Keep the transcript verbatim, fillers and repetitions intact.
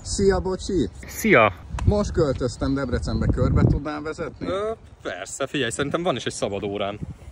Szia, bocsi! Szia! Most költöztem Debrecenbe, körbe tudnál vezetni? Ö, persze, figyelj, szerintem van is egy szabad órán.